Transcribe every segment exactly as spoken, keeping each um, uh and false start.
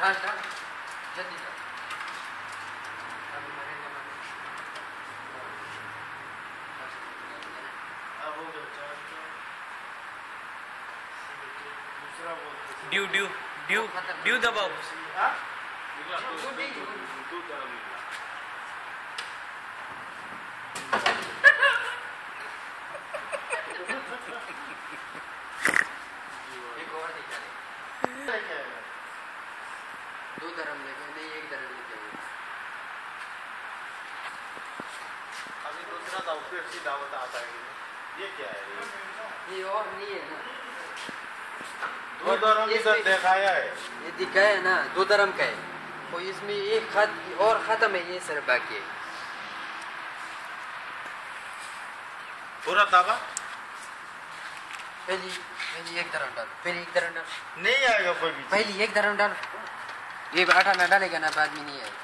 डाल डाल जल्दी डाल। अभी मैंने ड्यू ड्यू ड्यू ड्यू दबाओ। दो धर्म लेके नहीं एक धर्म लेके अभी दूसरा दाव पेप्सी दावत आता है ये क्या है ये और नहीं है ना दो धर्म इधर दिखाया है ये दिखाया है ना दो धर्म का है और इसमें एक खत और खत्म है ये सिर्फ बाकी है पूरा दावा पहली पहली एक धर्म डाल पहली एक धर्म डाल नहीं आएगा कोई भी पहली एक धर्म डाल ये आटा ना डालेगा ना बाद में नहीं आएगा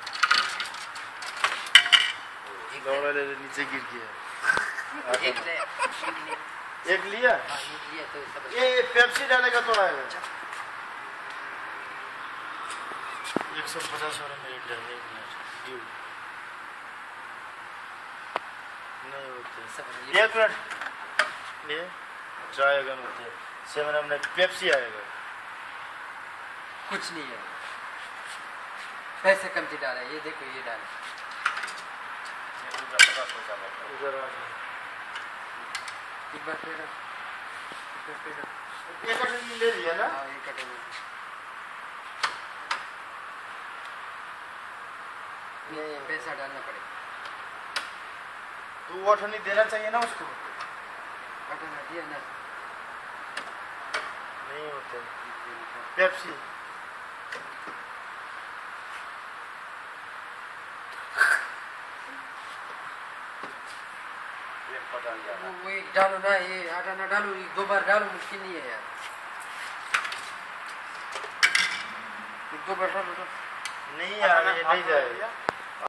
दौड़ा ले नीचे गिर गया एक ले एक लिया हाँ एक लिया तो सब ये पेप्सी डालेगा तो आएगा एक सौ पचास वाला मिनट डालेगा नहीं होते सब एक मिनट ये जाएगा होते सेवन हमने पेप्सी आएगा कुछ नहीं है पैसे कम से डाला ये देखो ये डाला उधर आ एक बार फिर एक कटोरी ले लिया ना हाँ एक कटोरी ये पैसा डालना पड़ेगा तू वो नहीं देना चाहिए ना उसको कटोरा दिया ना नहीं होते पेप्सी वो वो एक डालो ना ये आटा ना डालो ये दो बार डालो मुश्किल नहीं है यार दो बार डालो तो नहीं यार ये नहीं जाएगा